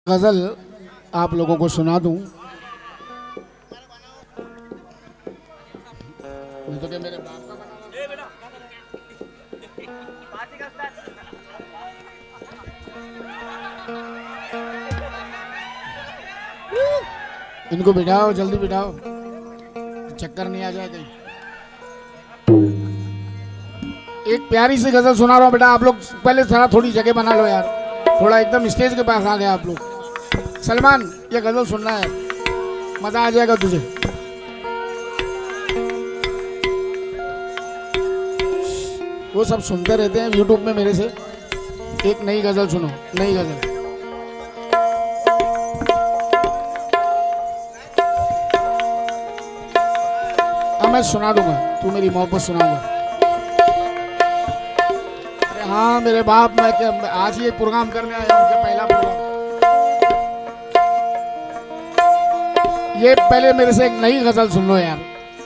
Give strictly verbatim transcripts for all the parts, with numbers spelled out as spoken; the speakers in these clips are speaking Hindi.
गजल आप लोगों को सुना दूं। तो क्या मेरे बाप का बना इनको बिठाओ, जल्दी बिठाओ, चक्कर नहीं आ जाए कहीं। एक प्यारी सी गजल सुना रहा हूँ बेटा, आप लोग पहले थोड़ा थोड़ी जगह बना लो यार, थोड़ा एकदम स्टेज के पास आ गए आप लोग। सलमान ये गजल सुनना है, मजा आ जाएगा तुझे। वो सब सुनते रहते हैं यूट्यूब में मेरे से, एक नई गजल सुनो, नई गजल। हाँ मैं सुना दूंगा, तू मेरी मोहब्बत सुनाऊंगा। अरे हाँ मेरे बाप, मैं क्या आज ये प्रोग्राम करने आया हूँ, क्या पहला प्रोग्राम। ये पहले मेरे से एक नई गजल सुन लो यार।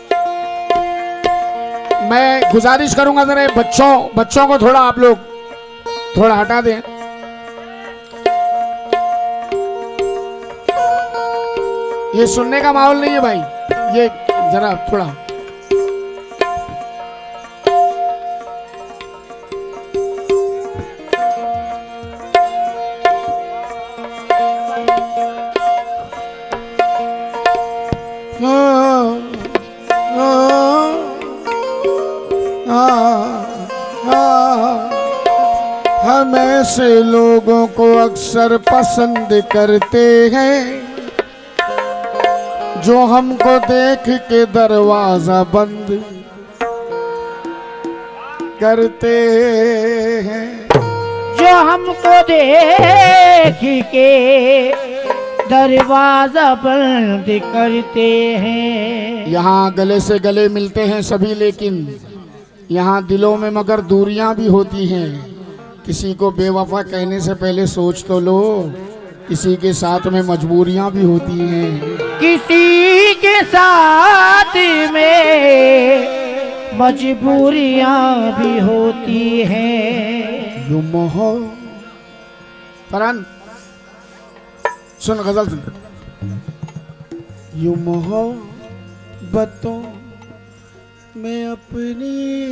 मैं गुजारिश करूंगा जरा बच्चों बच्चों को थोड़ा आप लोग थोड़ा हटा दें। ये सुनने का माहौल नहीं है भाई, ये जरा थोड़ा। हम ऐसे लोगों को अक्सर पसंद करते हैं जो हमको देख के दरवाजा बंद करते हैं, जो हमको देख के दरवाजा बंद करते हैं। यहाँ गले से गले मिलते हैं सभी, लेकिन यहाँ दिलों में मगर दूरियां भी होती हैं। किसी को बेवफा कहने से पहले सोच तो लो, किसी के साथ में मजबूरियां भी होती हैं। किसी के साथ में मजबूरियां भी होती हैं। यू मोहो फरहान सुन गजल सुन। यू मोहब्बतों में अपनी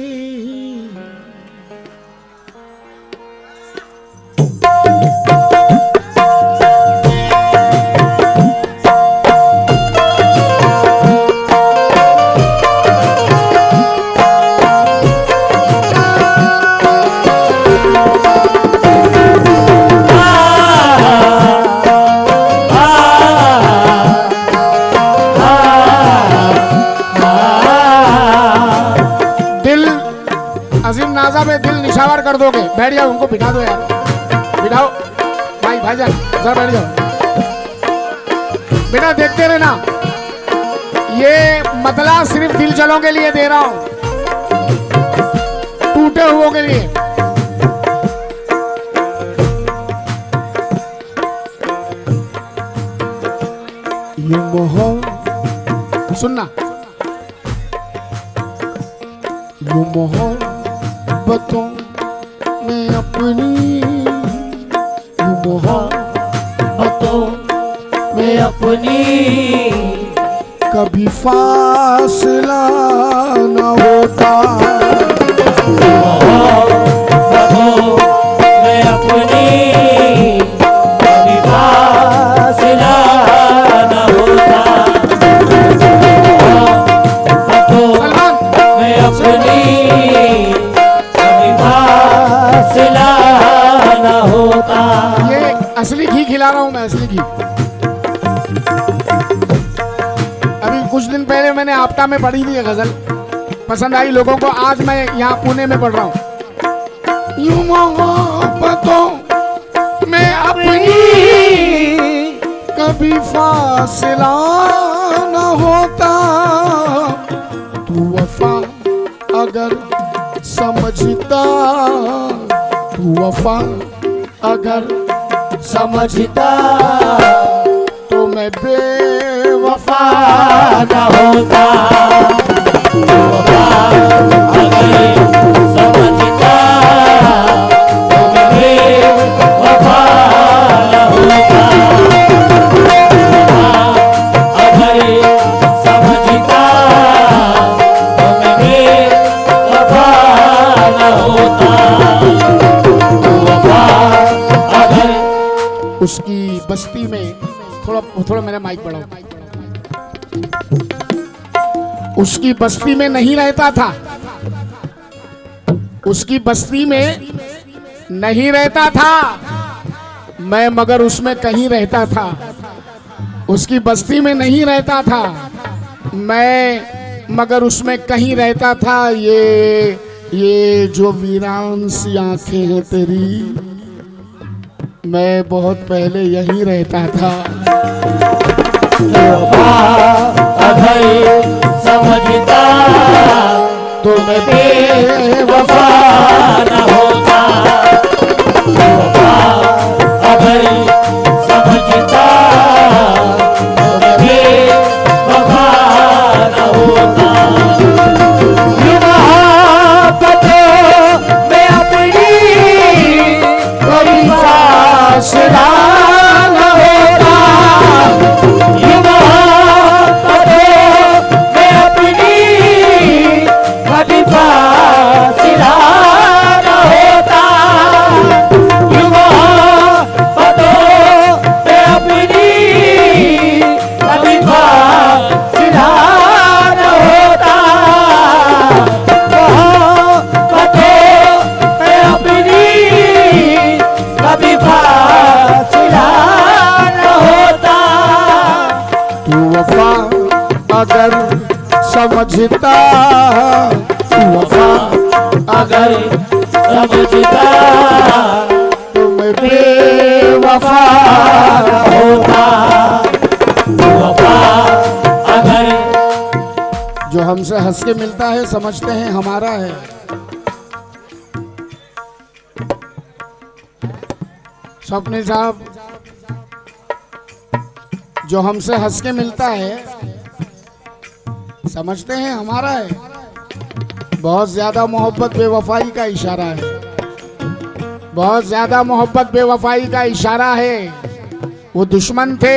अजीम नाजा में दिल निशावर कर दोगे। बैठ जाओ, उनको बिठा दो यार, बिठाओ भाई भाईजान, जरा बैठ जाओ बेटा। देखते रहना, ये मतला सिर्फ दिल जलों के लिए दे रहा हूं, टूटे हुओं के लिए। ये मोहब्बत सुनना, ये मोहब्बतों में अपनी, ये मोहब्बतों में अपनी कभी फासला न होता। मोहब्बतों में अपनी कभी फासला न होता। मोहब्बतों में अपनी न होता। ये असली घी खिला रहा हूं मैं, असली घी। अभी कुछ दिन पहले मैंने आपटा में पढ़ी थी ये गजल, पसंद आई लोगों को। आज मैं यहाँ पुणे में पढ़ रहा हूँ। यूं मोहब्बतों में अपनी कभी फासला न होता। तू वफा अगर समझता, तू वफा अगर समझता तो मैं बेवफा न होता। तू वफा अगर समझता तो मैं बेवफा न होता। उसकी बस्ती में, थोड़ा थोड़ा मेरा माइक बढ़ाओ, उसकी बस्ती में नहीं रहता था, उसकी बस्ती में नहीं रहता था मैं, मगर उसमें कहीं रहता था। उसकी बस्ती में नहीं रहता था मैं, मगर उसमें कहीं रहता था। ये ये जो वीरान सी आंखें हैं तेरी, मैं बहुत पहले यहीं रहता था। अगर समझता तो मैं बेवफा न होता, अगर समझता तो मैं बेवफा न होता। मोहब्बतों में अपनी कभी फासला न होता, कभी फासिला न होता। मोहब्बतों में अपनी कभी फासिला न होता, मोहब्बतों में अपनी कभी फासिला न होता। तू वफा अगर समझता, तू वफा अगर समझता तो मैं बेवफा होता, वफा अगर जो हमसे हंस के मिलता है समझते हैं हमारा है। स्वप्निल साहब, जो हमसे हंस के मिलता है समझते हैं हमारा है। बहुत ज्यादा मोहब्बत बेवफाई का इशारा है, बहुत ज्यादा मोहब्बत बेवफाई का इशारा है। वो दुश्मन थे,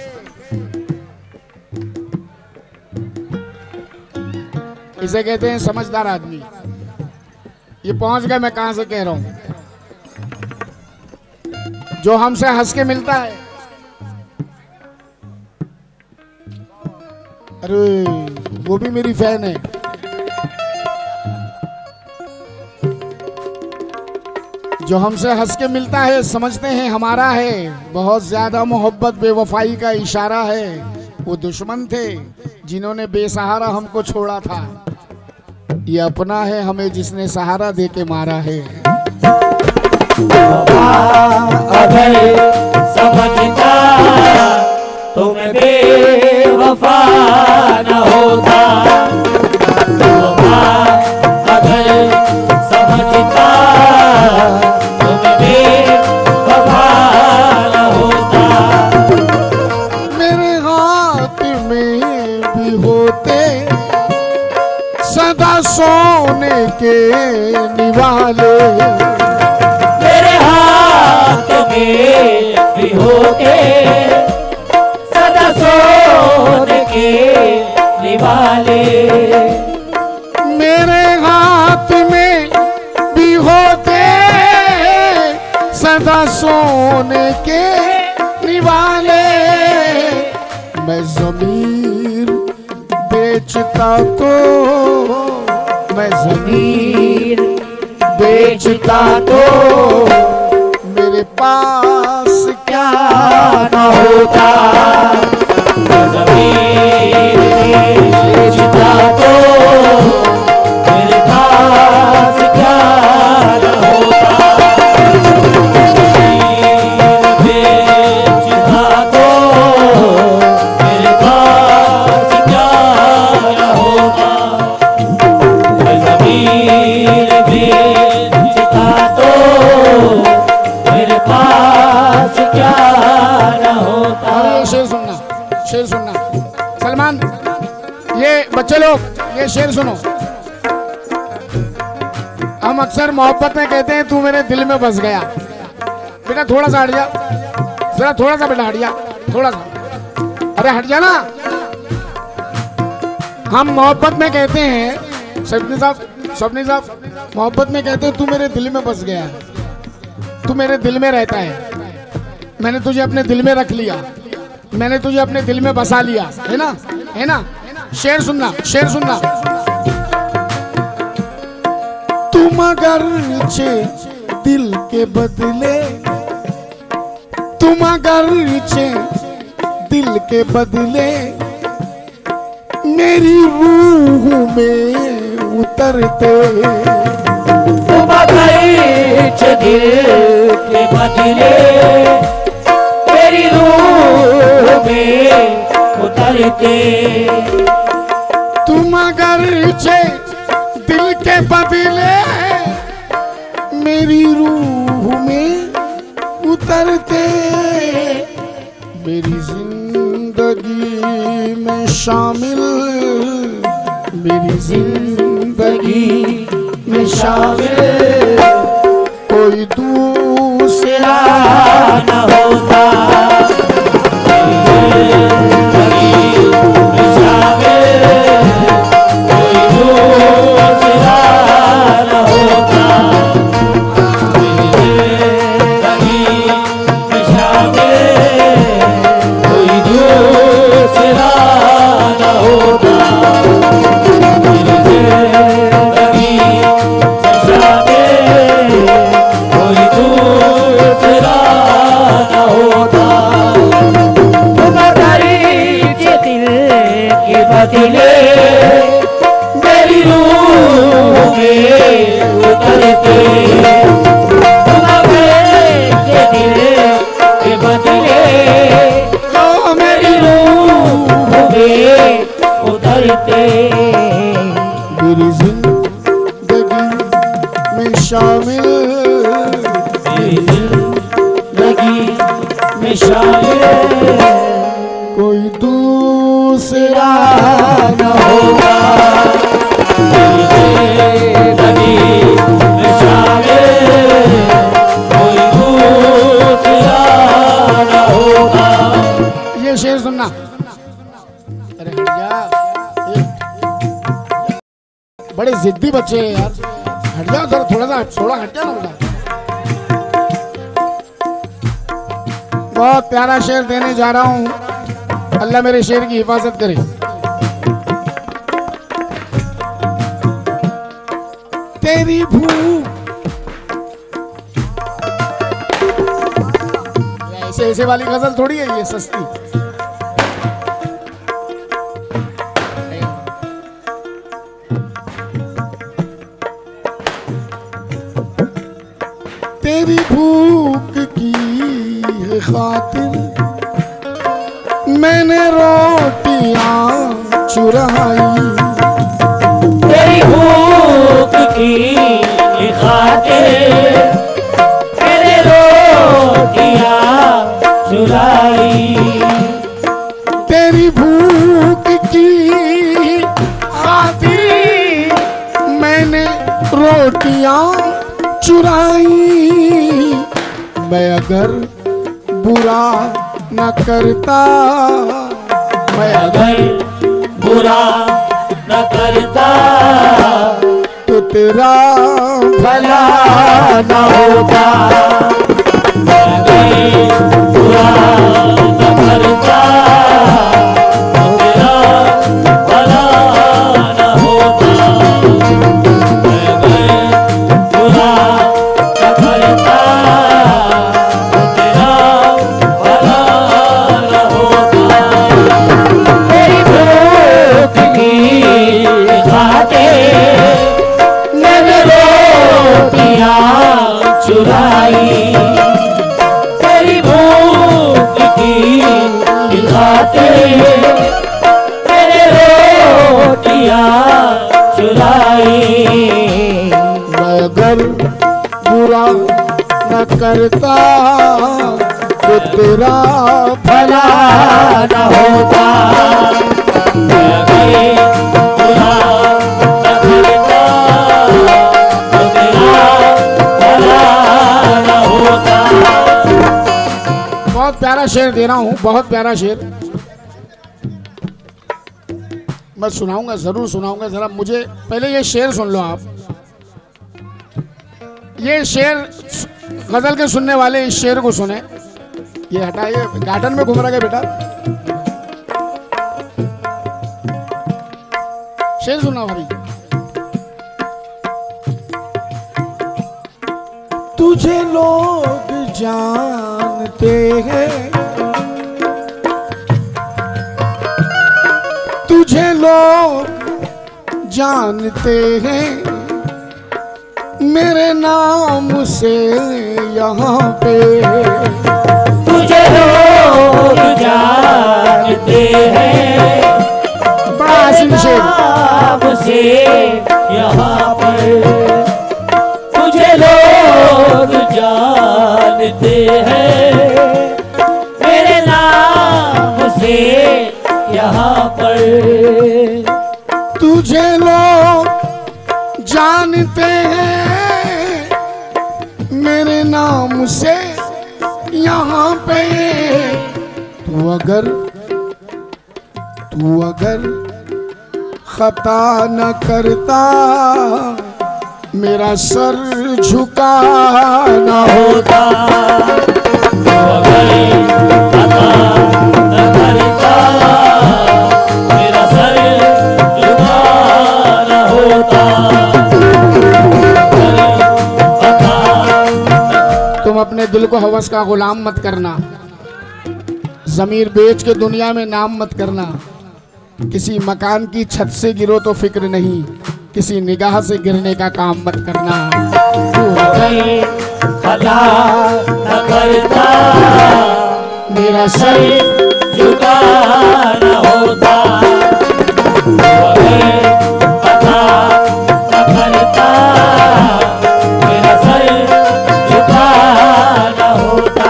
इसे कहते हैं समझदार आदमी। ये पहुंच गए मैं कहां से कह रहा हूं। जो हमसे हंस के मिलता है, अरे वो भी मेरी फैन है। जो हमसे हंस के मिलता है समझते हैं हमारा है। बहुत ज्यादा मोहब्बत बेवफाई का इशारा है। वो दुश्मन थे जिन्होंने बेसहारा हमको छोड़ा था। ये अपना है हमें जिसने सहारा दे के मारा है। अगर समझता तो मैं बेवफा न होता, अगर समझता तो मैं बेवफा न होता। मेरे हाथ में भी होते सदा सोने के निवाले, मेरे हाथ में भी होते सदा सोने के निवाले, मेरे हाथ में भी होते सदा सोने के निवाले। मैं ज़मीर बेचता तो, मैं ज़मीर बेचता तो मेरे पास क्या न होता। ज़मीर बेचता तो मेरे पास क्या न होता। ज़मीर बेचता तो मेरे पास क्या न होता। ज़मीर बेचता तो मेरे पास क्या न होता। और ये शेर सुनना, शेर सुनना सलमान, ये बच्चे लोग ये शेर सुनो। हम अक्सर मोहब्बत में कहते हैं तू मेरे दिल में बस गया। बेटा थोड़ा सा हट जा, जरा थोड़ा सा बेटा हट जा, थोड़ा सा, अरे हट जा ना। हम मोहब्बत में कहते हैं, स्वप्निल साहब स्वप्निल साहब मोहब्बत में कहते हैं तू मेरे दिल में बस गया, तू मेरे दिल में रहता है। मैंने तुझे अपने दिल में रख लिया, मैंने तुझे अपने दिल में बसा लिया, है ना, है ना। शेर सुनना, शेर सुनना। तुम अगर चे दिल के बदले, तुम अगर चे दिल के बदले मेरी रूह में उतरते, तुम अगर चे दिल के बदले मेरी रूह में उतरते, तुम अगर चे दिल के बदले मेरी रूह में उतरते, मेरी जिंदगी में शामिल, मेरी जिंदगी में शामिल कोई दूसरा न होता, बदले मेरी रूह में उतरते, के दिल के बदले तो मेरी रूह में उतरते, मेरी जिंदगी में शामिल, मेरी जिंदगी में शामिल कोई दूसरा न होगा, जिंदगी में शामिल कोई दूसरा न होगा। ये शेर सुनना। अरे हट जा, बड़े जिद्दी बच्चे हैं यार, हट जाओ जरा, थोड़ा सा थोड़ा हट जाओ ना। बहुत प्यारा शेर देने जा रहा हूँ, अल्लाह मेरे शेर की हिफाजत करे। तेरी भूख, ऐसे ऐसे वाली गजल थोड़ी है ये, सस्ती। तेरी भूख की है खातिर मैंने रोटियां चुराई, तेरी भूख की खातिर मैंने रोटियां चुराई, तेरी भूख की खातिर मैंने रोटियां चुराई, मैं अगर बुरा न करता, मैं अगर बुरा न करता तो तेरा भला न होता, अगर बुरा न करता तो तेरा भला न होता, अगर बुरा न करता तो तेरा भला न होता, तेरी भूख की खातिर मैंने रोटियां चुराई, तेरी भूख की खातिर मैंने रोटियां चुराई, मैं अगर बुरा न करता तो तेरा भला न होता, अगर बुरा न करता तो तेरा भला न होता। बहुत प्यारा शेर दे रहा हूँ, बहुत प्यारा शेर मैं सुनाऊंगा, जरूर सुनाऊंगा। जरा मुझे पहले ये शेर सुन लो आप। ये शेर गजल के सुनने वाले इस शेर को सुने। ये हटाइए, गार्डन में घूम रहा है बेटा। शेर सुना भाभी। तुझे लोग जानते हैं, तुझे लोग जानते हैं, मेरे नाम से यहाँ पे। तुझे लोग जानते हैं, बड़ा हसीन शेर। नाम से यहाँ पर तुझे लोग जानते हैं, मेरे नाम से यहाँ पर। तुझे लोग जानते हैं, मेरे नाम से यहाँ पे। तू अगर तू अगर खता न करता, मेरा सर झुका न होता। अगर खता न करता, मेरा सर झुका न होता। तुम अपने दिल को हवस का गुलाम मत करना, जमीर बेच के दुनिया में नाम मत करना। किसी मकान की छत से गिरो तो फिक्र नहीं, किसी निगाह से गिरने का काम मत करना। खता न करता, मेरा सर झुका न होता। खता न करता, मेरा सर झुका न होता।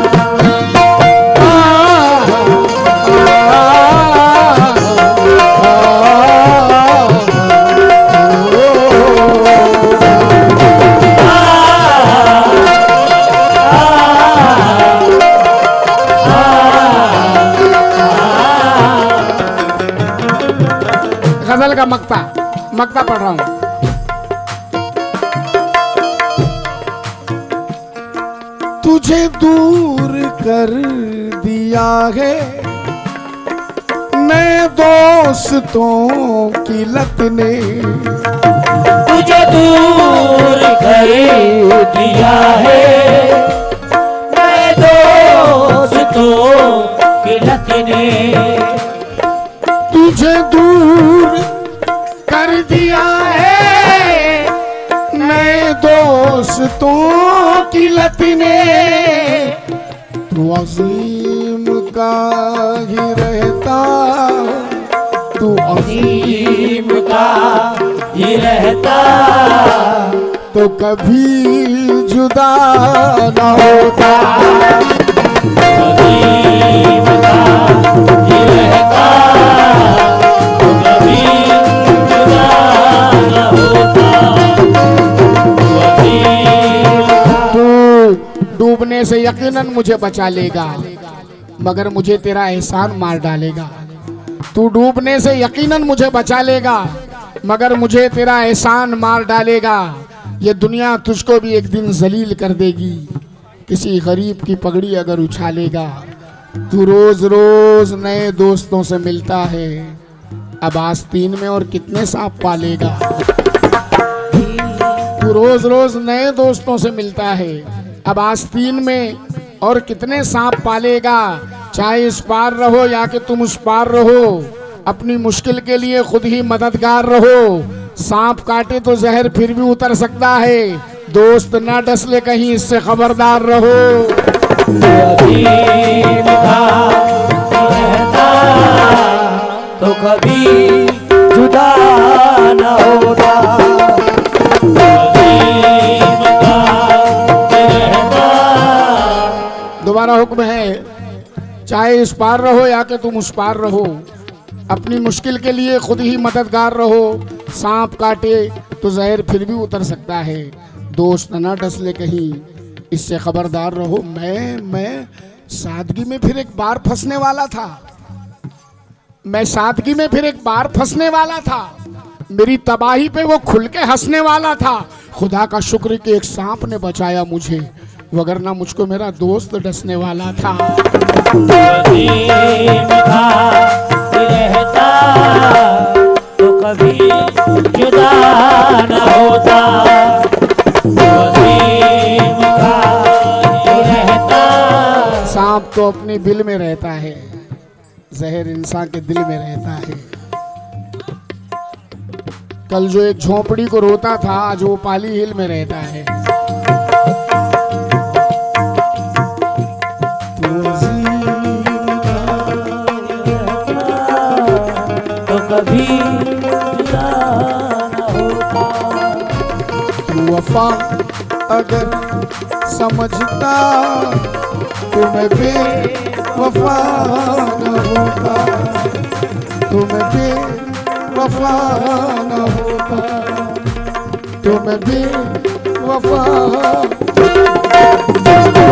गजल का मक्ता मक्ता पढ़ रहा हूं। तुझे दूर कर दिया है नए दोस्तों की लत ने। तुझे दूर कर दिया है नए दोस्तों की लत ने। तुझे दूर कर दिया है नए दोस्तों की लत ने। तू अजीम का ही रहता, तू अजीम का ही रहता, तो कभी जुदा न होता। अजीम का ही रहता, तो कभी जुदा न होता। तू डूबने से यकीनन मुझे बचा लेगा, मगर मुझे तेरा एहसान मार डालेगा। तू डूबने से यकीनन मुझे बचा लेगा, मगर मुझे तेरा एहसान मार डालेगा। ये दुनिया तुझको भी एक दिन जलील कर देगी, किसी गरीब की पगड़ी अगर उछालेगा। तू रोज रोज नए दोस्तों से मिलता है, अब आस्तीन में और कितने सांप पालेगा। तू रोज रोज नए दोस्तों से मिलता है, अब आस्तीन में और कितने सांप पालेगा। चाहे इस पार रहो या कि तुम उस पार रहो, अपनी मुश्किल के लिए खुद ही मददगार रहो। सांप काटे तो जहर फिर भी उतर सकता है, दोस्त ना डसले कहीं इससे खबरदार रहो। अजीम का रहता, तो कभी जुदा न होता। अजीम का रहता। दोबारा हुक्म है, चाहे इस पार रहो या कि तुम उस पार रहो, अपनी मुश्किल के लिए खुद ही मददगार रहो। सांप काटे तो जहर फिर भी उतर सकता है, दोस्त ना डसले कहीं इससे खबरदार रहो। मैं मैं सादगी में फिर एक बार फंसने वाला था, मैं सादगी में फिर एक बार फंसने वाला था। मेरी तबाही पे वो खुल के हंसने वाला था। खुदा का शुक्र कि एक सांप ने बचाया मुझे, वगरना मुझको मेरा दोस्त डसने वाला था। वसीम था रहता तो कभी जुदा न होता। वसीम था रहता। सांप तो अपने बिल में रहता है, जहर इंसान के दिल में रहता है। कल जो एक झोपड़ी को रोता था, आज वो पाली हिल में रहता है। तो कभी जुदा न होता। तू वफा अगर समझता तुम्हें बेवफा न होता, तुम्हें बेवफा न होता, तुम्हें बेवफा